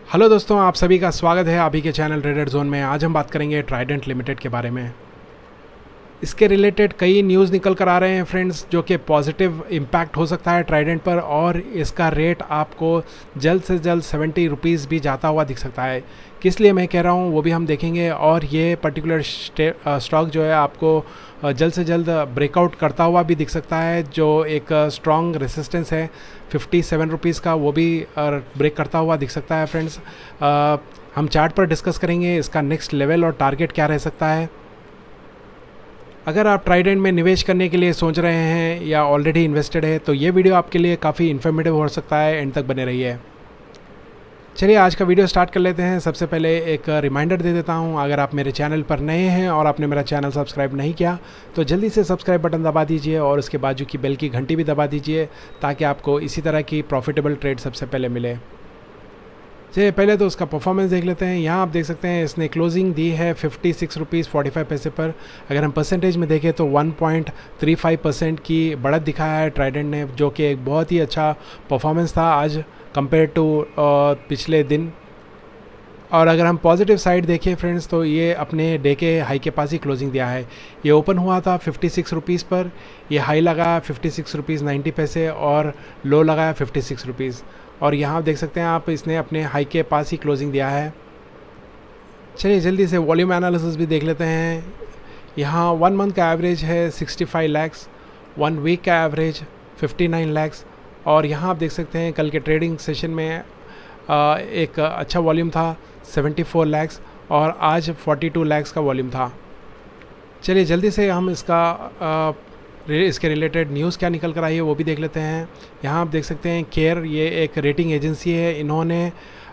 Hello दोस्तों, आप सभी का स्वागत है अभी के चैनल ट्रेडर जोन में। आज हम बात करेंगे ट्राइडेंट लिमिटेड के बारे में। इसके रिलेटेड कई न्यूज़ निकल कर आ रहे हैं फ्रेंड्स, जो कि पॉजिटिव इम्पैक्ट हो सकता है ट्राइडेंट पर, और इसका रेट आपको जल्द से जल्द 70 रुपीज़ भी जाता हुआ दिख सकता है। किस लिए मैं कह रहा हूँ वो भी हम देखेंगे, और ये पर्टिकुलर स्टॉक जो है आपको जल्द से जल्द ब्रेकआउट करता हुआ भी दिख सकता है। जो एक स्ट्रॉन्ग रेसिस्टेंस है 57 रुपीज़ का, वो भी ब्रेक करता हुआ दिख सकता है फ्रेंड्स। हम चार्ट पर डिस्कस करेंगे इसका नेक्स्ट लेवल और टारगेट क्या रह सकता है। अगर आप ट्राइडेंट में निवेश करने के लिए सोच रहे हैं या ऑलरेडी इन्वेस्टेड है तो ये वीडियो आपके लिए काफ़ी इन्फॉर्मेटिव हो सकता है, एंड तक बने रहिए। चलिए आज का वीडियो स्टार्ट कर लेते हैं। सबसे पहले एक रिमाइंडर दे देता हूं, अगर आप मेरे चैनल पर नए हैं और आपने मेरा चैनल सब्सक्राइब नहीं किया तो जल्दी से सब्सक्राइब बटन दबा दीजिए और उसके बाजू की बेल की घंटी भी दबा दीजिए, ताकि आपको इसी तरह की प्रॉफिटेबल ट्रेड सबसे पहले मिले। चलिए पहले तो उसका परफॉर्मेंस देख लेते हैं। यहाँ आप देख सकते हैं इसने क्लोजिंग दी है 56 रुपीज़ 45 पैसे पर। अगर हम परसेंटेज में देखें तो 1.35% की बढ़त दिखाया है ट्राइडेंट ने, जो कि एक बहुत ही अच्छा परफॉर्मेंस था आज कंपेयर टू पिछले दिन। और अगर हम पॉजिटिव साइड देखें फ्रेंड्स तो ये अपने डे के हाई के पास ही क्लोजिंग दिया है। ये ओपन हुआ था 56 रुपीज़ पर, ये हाई लगाया 56 रुपीज़ 90 पैसे और लो लगाया 56 रुपीज़। और यहाँ देख सकते हैं आप, इसने अपने हाई के पास ही क्लोजिंग दिया है। चलिए जल्दी से वॉल्यूम एनालिसिस भी देख लेते हैं। यहाँ 1 मंथ का एवरेज है 65 लैक्स, 1 वीक का एवरेज 59 लैक्स, और यहाँ आप देख सकते हैं कल के ट्रेडिंग सेशन में एक अच्छा वॉल्यूम था 74 लैक्स, और आज 42 लैक्स का वॉल्यूम था। चलिए जल्दी से हम इसके रिलेटेड न्यूज़ क्या निकल कर आई है वो भी देख लेते हैं। यहाँ आप देख सकते हैं केयर, ये एक रेटिंग एजेंसी है, इन्होंने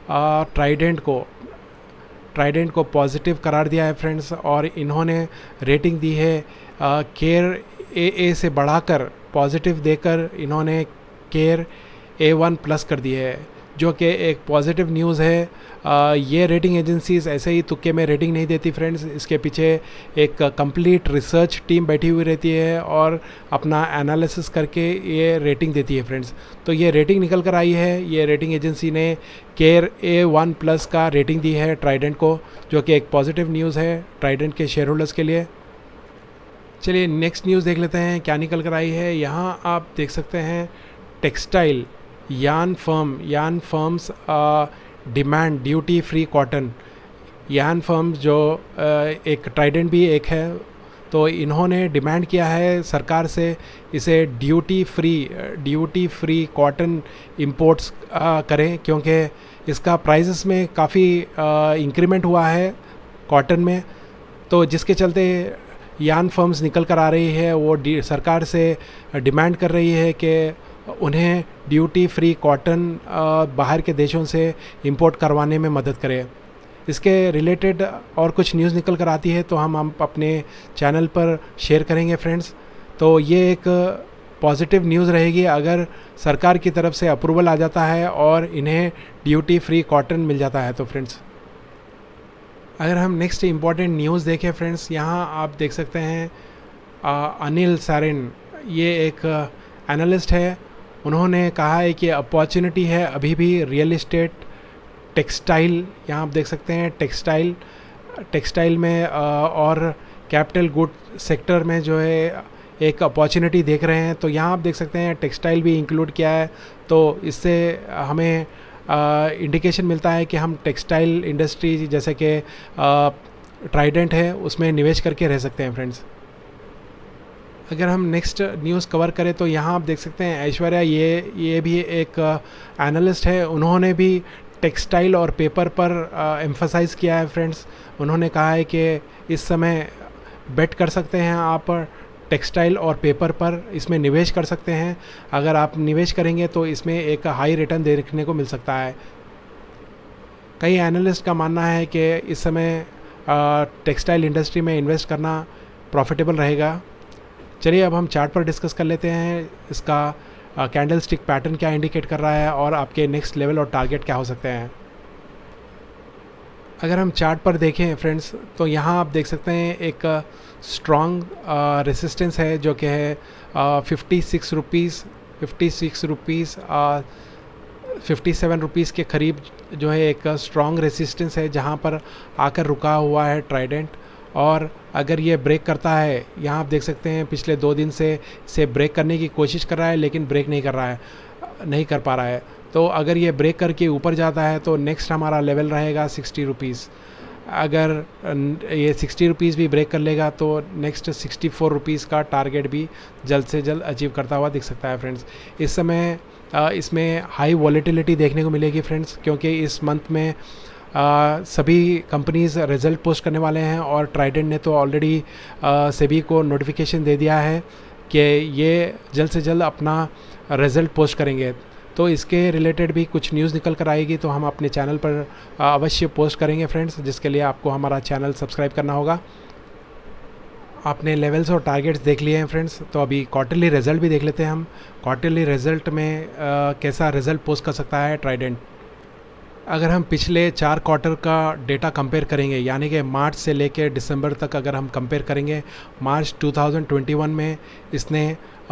ट्राइडेंट को पॉजिटिव करार दिया है फ्रेंड्स, और इन्होंने रेटिंग दी है केयर AA से बढ़ाकर पॉजिटिव देकर इन्होंने केयर A1 प्लस कर दी है, जो कि एक पॉजिटिव न्यूज़ है। ये रेटिंग एजेंसीज ऐसे ही तुक्के में रेटिंग नहीं देती फ्रेंड्स, इसके पीछे एक कंप्लीट रिसर्च टीम बैठी हुई रहती है और अपना एनालिसिस करके ये रेटिंग देती है फ्रेंड्स। तो ये रेटिंग निकल कर आई है, ये रेटिंग एजेंसी ने केयर A1 प्लस का रेटिंग दी है ट्राइडेंट को, जो कि एक पॉजिटिव न्यूज़ है ट्राइडेंट के शेयर होल्डर्स के लिए। चलिए नेक्स्ट न्यूज़ देख लेते हैं क्या निकल कर आई है। यहाँ आप देख सकते हैं textile yarn firms demand duty free cotton. Yarn firms जो एक ट्राइडेंट भी एक है, तो इन्होंने डिमांड किया है सरकार से इसे ड्यूटी फ्री कॉटन इंपोर्ट्स करें, क्योंकि इसका प्राइसेस में काफ़ी इंक्रीमेंट हुआ है कॉटन में। तो जिसके चलते यार्न फर्म्स निकल कर आ रही है, वो सरकार से डिमांड कर रही है कि उन्हें ड्यूटी फ्री कॉटन बाहर के देशों से इंपोर्ट करवाने में मदद करे। इसके रिलेटेड और कुछ न्यूज़ निकल कर आती है तो हम अपने चैनल पर शेयर करेंगे फ्रेंड्स। तो ये एक पॉजिटिव न्यूज़ रहेगी अगर सरकार की तरफ से अप्रूवल आ जाता है और इन्हें ड्यूटी फ्री कॉटन मिल जाता है तो फ्रेंड्स। अगर हम नेक्स्ट इम्पॉर्टेंट न्यूज़ देखें फ्रेंड्स, यहाँ आप देख सकते हैं अनिल सारेन, ये एक एनालिस्ट है, उन्होंने कहा है कि अपॉर्चुनिटी है अभी भी रियल इस्टेट, टेक्सटाइल, यहाँ आप देख सकते हैं टेक्सटाइल में और कैपिटल गुड सेक्टर में जो है एक अपॉर्चुनिटी देख रहे हैं। तो यहाँ आप देख सकते हैं टेक्सटाइल भी इंक्लूड किया है, तो इससे हमें इंडिकेशन मिलता है कि हम टेक्सटाइल इंडस्ट्री जैसे कि ट्राइडेंट है उसमें निवेश करके रह सकते हैं फ्रेंड्स। अगर हम नेक्स्ट न्यूज़ कवर करें तो यहाँ आप देख सकते हैं ऐश्वर्या, ये भी एक एनालिस्ट है, उन्होंने भी टेक्सटाइल और पेपर पर एम्फसाइज़ किया है फ्रेंड्स। उन्होंने कहा है कि इस समय बेट कर सकते हैं आप टेक्सटाइल और पेपर पर, इसमें निवेश कर सकते हैं। अगर आप निवेश करेंगे तो इसमें एक हाई रिटर्न देखने को मिल सकता है। कई एनालिस्ट का मानना है कि इस समय टेक्सटाइल इंडस्ट्री में इन्वेस्ट करना प्रॉफिटेबल रहेगा। चलिए अब हम चार्ट पर डिस्कस कर लेते हैं, इसका कैंडल स्टिक पैटर्न क्या इंडिकेट कर रहा है और आपके नेक्स्ट लेवल और टारगेट क्या हो सकते हैं। अगर हम चार्ट पर देखें फ्रेंड्स तो यहाँ आप देख सकते हैं एक स्ट्रॉन्ग रेसिस्टेंस है, जो कि है 56 रुपीज़ 57 रुपीज़ के करीब जो है एक स्ट्रॉन्ग रेसिस्टेंस है जहां पर आकर रुका हुआ है ट्राइडेंट। और अगर ये ब्रेक करता है, यहाँ आप देख सकते हैं पिछले 2 दिन से इसे ब्रेक करने की कोशिश कर रहा है लेकिन ब्रेक नहीं कर पा रहा है। तो अगर ये ब्रेक करके ऊपर जाता है तो नेक्स्ट हमारा लेवल रहेगा 60 रुपीज़। अगर ये 60 रुपीज़ भी ब्रेक कर लेगा तो नेक्स्ट 64 रुपीज़ का टारगेट भी जल्द से जल्द अचीव करता हुआ दिख सकता है फ्रेंड्स। इस समय इसमें हाई वॉलेटिलिटी देखने को मिलेगी फ्रेंड्स, क्योंकि इस मंथ में सभी कंपनीज़ रिज़ल्ट पोस्ट करने वाले हैं और ट्राइडेंट ने तो ऑलरेडी सेबी को नोटिफिकेशन दे दिया है कि ये जल्द से जल्द अपना रिज़ल्ट पोस्ट करेंगे। तो इसके रिलेटेड भी कुछ न्यूज़ निकल कर आएगी तो हम अपने चैनल पर अवश्य पोस्ट करेंगे फ्रेंड्स, जिसके लिए आपको हमारा चैनल सब्सक्राइब करना होगा। आपने लेवल्स और टारगेट्स देख लिए हैं फ्रेंड्स, तो अभी क्वार्टरली रिज़ल्ट भी देख लेते हैं हम। क्वार्टरली रिज़ल्ट में कैसा रिज़ल्ट पोस्ट कर सकता है ट्राइडेंट। अगर हम पिछले 4 क्वार्टर का डेटा कंपेयर करेंगे, यानी कि मार्च से लेकर दिसंबर तक अगर हम कंपेयर करेंगे, मार्च 2021 में इसने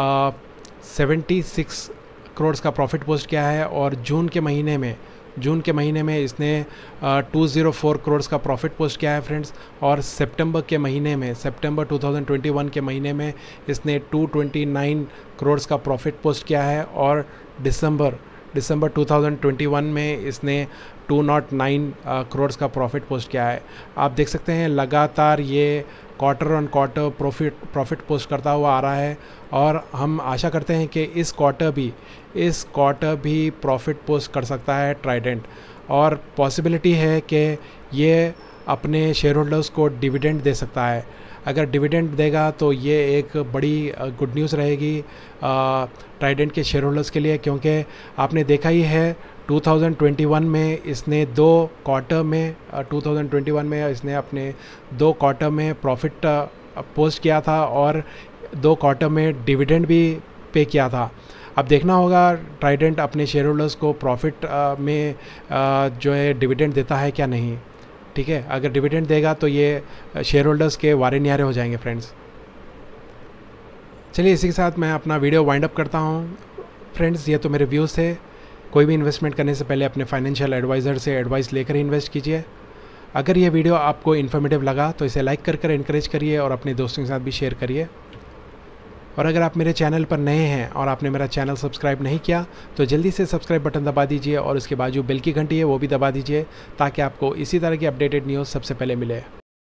76 करोड़ का प्रॉफिट पोस्ट किया है और जून के महीने में इसने 204 करोड़ का प्रॉफिट पोस्ट किया है फ्रेंड्स। और सितंबर 2021 के महीने में इसने 229 करोड़ का प्रॉफिट पोस्ट किया है और दिसंबर 2021 में इसने 209 करोड़ का प्रॉफिट पोस्ट किया है। आप देख सकते हैं लगातार ये quarter on quarter profit post करता हुआ आ रहा है और हम आशा करते हैं कि इस क्वार्टर भी प्रॉफिट पोस्ट कर सकता है ट्राइडेंट। और पॉसिबिलिटी है कि ये अपने शेयर होल्डर्स को डिविडेंड दे सकता है। अगर डिविडेंड देगा तो ये एक बड़ी गुड न्यूज़ रहेगी ट्राइडेंट के शेयर होल्डर्स के लिए, क्योंकि आपने देखा ही है 2021 में इसने 2 क्वार्टर में प्रॉफिट पोस्ट किया था और 2 क्वार्टर में डिविडेंड भी पे किया था। अब देखना होगा ट्राइडेंट अपने शेयर होल्डर्स को प्रॉफिट में जो है डिविडेंड देता है क्या नहीं। ठीक है, अगर डिविडेंड देगा तो ये शेयर होल्डर्स के वारे न्यारे हो जाएंगे फ्रेंड्स। चलिए इसी के साथ मैं अपना वीडियो वाइंड अप करता हूँ फ्रेंड्स। ये तो मेरे व्यूज़ थे। कोई भी इन्वेस्टमेंट करने से पहले अपने फाइनेंशियल एडवाइज़र से एडवाइस लेकर ही इन्वेस्ट कीजिए। अगर ये वीडियो आपको इन्फॉर्मेटिव लगा तो इसे लाइक कर एनकरेज करिए और अपने दोस्तों के साथ भी शेयर करिए। और अगर आप मेरे चैनल पर नए हैं और आपने मेरा चैनल सब्सक्राइब नहीं किया तो जल्दी से सब्सक्राइब बटन दबा दीजिए और उसके बाजू बेल की घंटी है वो भी दबा दीजिए, ताकि आपको इसी तरह की अपडेटेड न्यूज़ सबसे पहले मिले।